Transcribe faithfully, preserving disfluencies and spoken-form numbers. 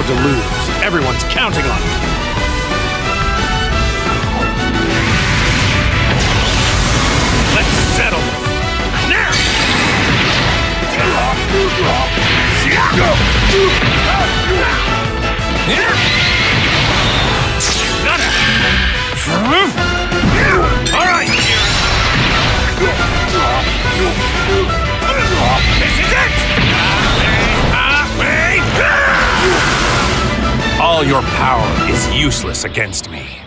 afford to lose. Everyone's counting on me. Let's settle this. Now! All right! This is it! All your power is useless against me.